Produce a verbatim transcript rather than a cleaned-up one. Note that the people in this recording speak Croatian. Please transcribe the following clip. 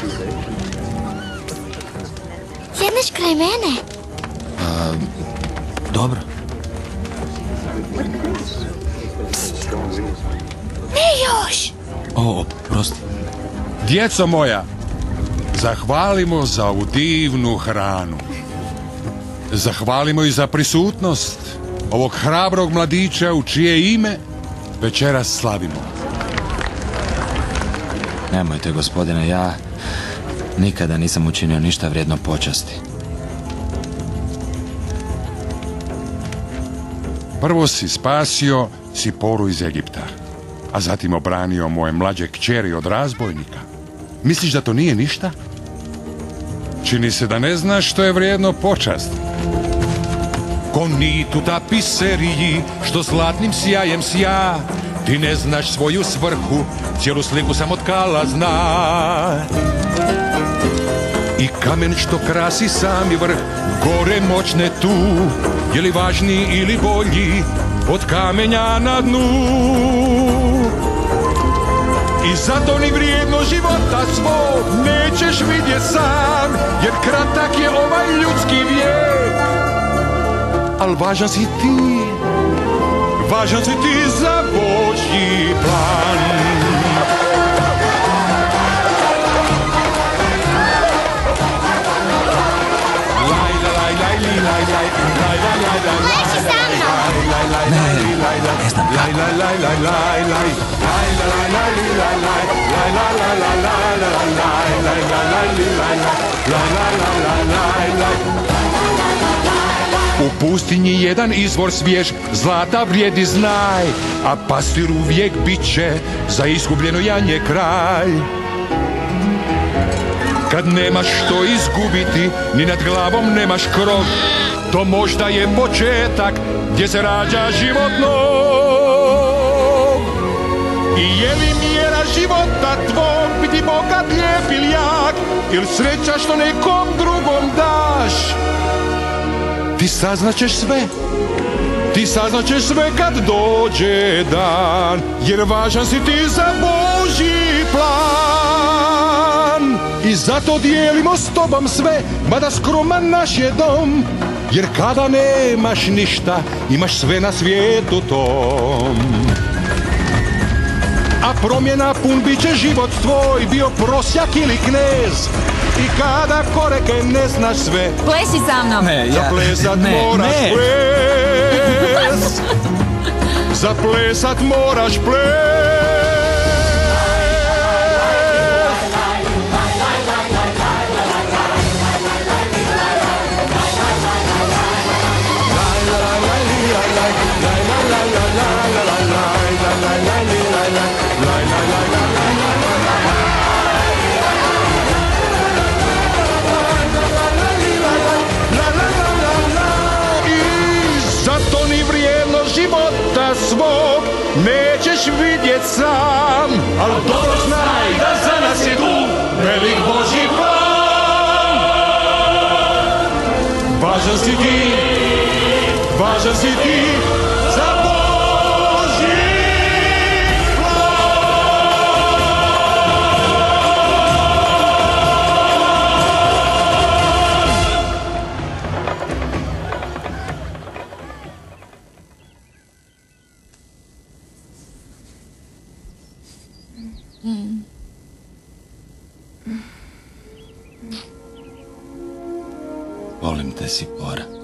Sjedneš kraj mene? A, dobro. Ne još! O, prosti. Djeco moja, zahvalimo za ovu divnu hranu. Zahvalimo i za prisutnost ovog hrabrog mladića u čije ime večeras slavimo. Nemojte, gospodine, ja nikada nisam učinio ništa vrijedno počasti. Prvo si spasio Siporu iz Egipta, a zatim obranio moje mlađe kćeri od razbojnika. Misliš da to nije ništa? Čini se da ne znaš što je vrijedno počasti. Ko nit u tapiseriji, što zlatnim sjajem sja, ti ne znaš svoju svrhu, cijelu sliku sam otkala zna. I kamen što krasi sami vrh, gore moćne tu, je li važniji ili bolji od kamenja na dnu. I zato ni vrijedno života svog nećeš vidjet sam, jer kratak je ovaj ljudski vijek. Al važan si ti, važan si ti za Božji plan. Pleši sa mnom! Ne znam U pustinji jedan izvor svjež, zlata vrijedi znaj, a pastir uvijek bit će za izgubljeno janje kraj. Kad nemaš što izgubiti, ni nad glavom nemaš krov, to možda je početak gdje se rađa život nov. I je li mjera života tvog biti bogat, lijep ili jak, ili sreća što nekom drugom daš? Ti saznaćeš sve, ti saznaćeš sve kad dođe dan, jer važan si ti za Božji plan. I zato dijelimo s tobom sve, mada skroman naš je dom, jer kada nemaš ništa, imaš sve na svijetu tom. A promjena pun bit će život tvoj, bio prosjak ili knez. I kada koreke ne znaš sve, pleši sa mnom. Ne, ja... Zaplesat ne, moraš ne. ples. Zaplesat moraš ples. Života svog nećeš vidjet sam, al dobro znaj da za nas je tu velik Božji plan. Važan si ti, važan si ti za Božji Volim te, Sipora.